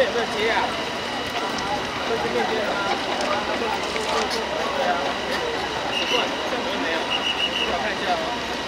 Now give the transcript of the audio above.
有没有接啊？这是面接的吗？对啊，奇怪，这样没有。我看一下哦。